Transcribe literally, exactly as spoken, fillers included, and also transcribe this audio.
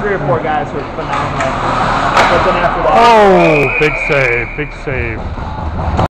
three or four guys who are phenomenal. But then after that, oh, big save, big save.